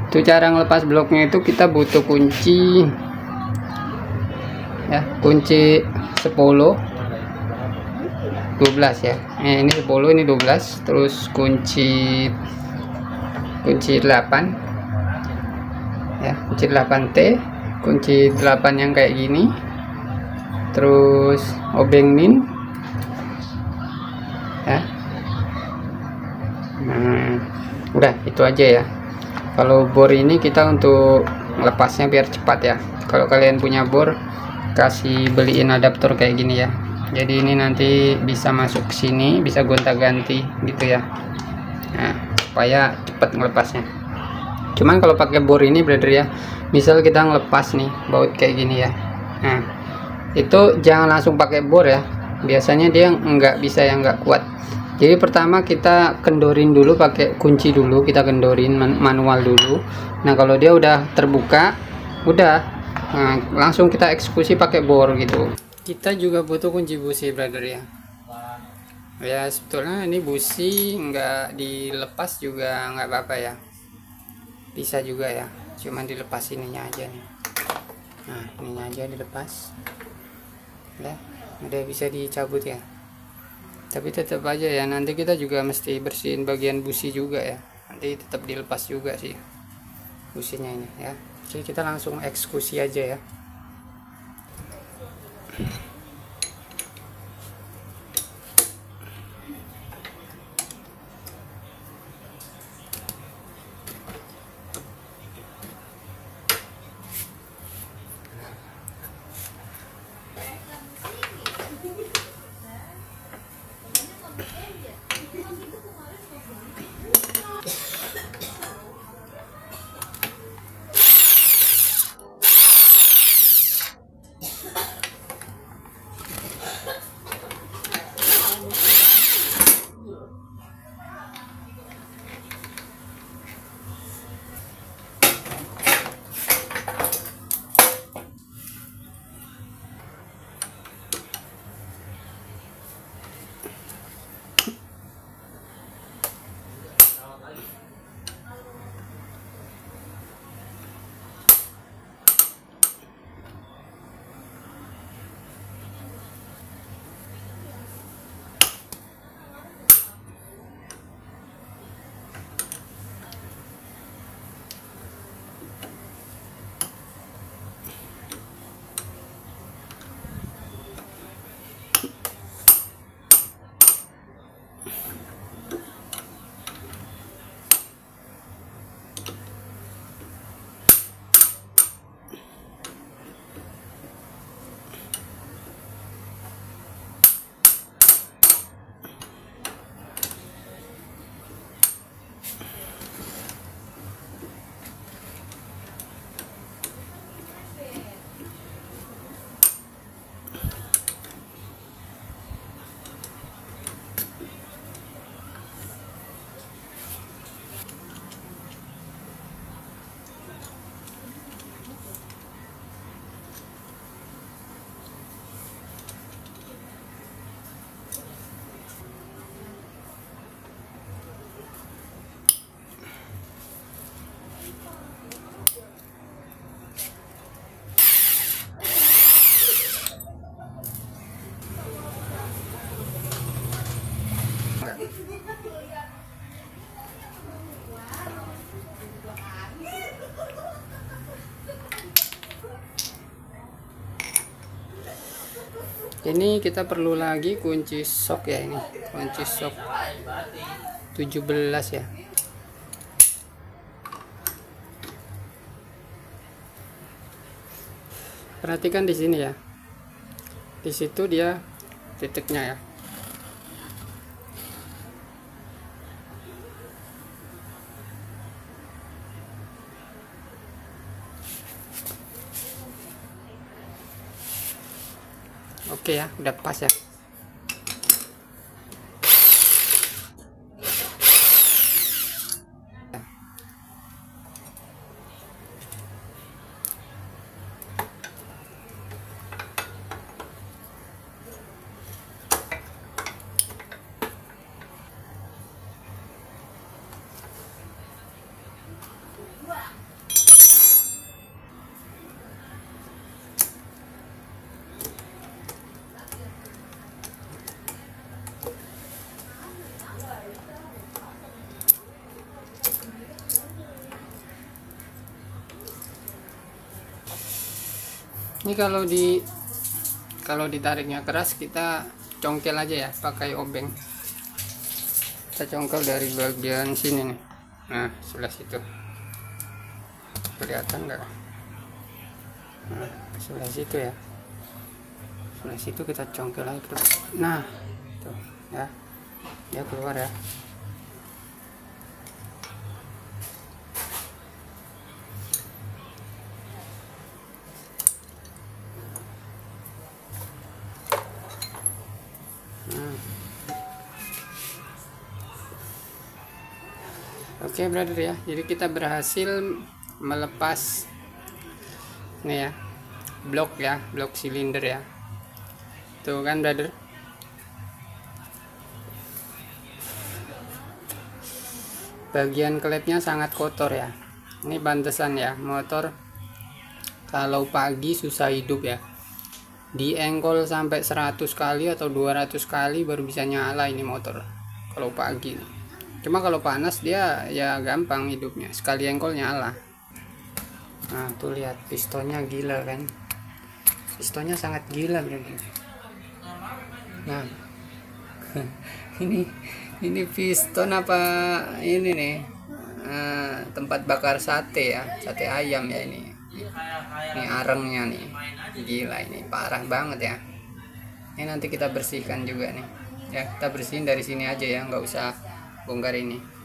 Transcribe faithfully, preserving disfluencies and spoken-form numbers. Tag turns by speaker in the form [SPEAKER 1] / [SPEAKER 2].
[SPEAKER 1] Itu cara ngelepas bloknya itu kita butuh kunci ya, kunci sepuluh dua belas ya. Eh, ini sepuluh, ini dua belas, terus kunci kunci delapan ya, kunci delapan T, kunci delapan yang kayak gini, terus obeng min ya. Nah, udah itu aja ya. Kalau bor ini kita untuk melepasnya biar cepat ya. Kalau kalian punya bor, kasih beliin adaptor kayak gini ya. Jadi ini nanti bisa masuk ke sini, bisa gonta-ganti gitu ya. Nah, supaya cepat ngelepasnya. Cuman kalau pakai bor ini brother ya, misal kita ngelepas nih baut kayak gini ya. Nah, itu jangan langsung pakai bor ya. Biasanya dia nggak bisa, yang nggak kuat. Jadi pertama kita kendorin dulu pakai kunci dulu, kita kendorin man manual dulu. Nah kalau dia udah terbuka, udah nah, langsung kita eksekusi pakai bor gitu. Kita juga butuh kunci busi brother ya. Ya sebetulnya ini busi nggak dilepas juga nggak apa-apa ya, bisa juga ya, cuman dilepas ininya aja nih. Nah ininya aja dilepas ya, udah bisa dicabut ya. Tapi tetap aja ya, nanti kita juga mesti bersihin bagian busi juga ya, nanti tetap dilepas juga sih businya ini ya. Jadi kita langsung eksekusi aja ya. Ini kita perlu lagi kunci sok ya, ini kunci sok tujuh belas ya. Perhatikan di sini ya, di situ dia titiknya ya. Oke ya, udah pas ya. Ini kalau di kalau ditariknya keras, kita congkel aja ya pakai obeng. Kita congkel dari bagian sini nih. Nah, sebelah situ. Kelihatan nggak? Nah, sebelah situ ya. Sebelah situ kita congkel aja. Nah, tuh ya. Dia keluar ya. Oke okay, brother ya, jadi kita berhasil melepas nih ya, blok ya, blok silinder ya, tuh kan brother. Bagian klepnya sangat kotor ya, ini pantesan ya motor kalau pagi susah hidup ya, diengkol sampai seratus kali atau dua ratus kali baru bisa nyala ini motor kalau pagi nih. Cuma kalau panas dia ya gampang hidupnya, sekali engkol nyala. Nah tuh lihat pistonnya gila kan, pistonnya sangat gila berarti. Nah ini ini piston apa ini nih, uh, tempat bakar sate ya, sate ayam ya ini. Ini arengnya nih, gila ini parah banget ya. Ini nanti kita bersihkan juga nih ya, kita bersihin dari sini aja ya, nggak usah bongkar ini.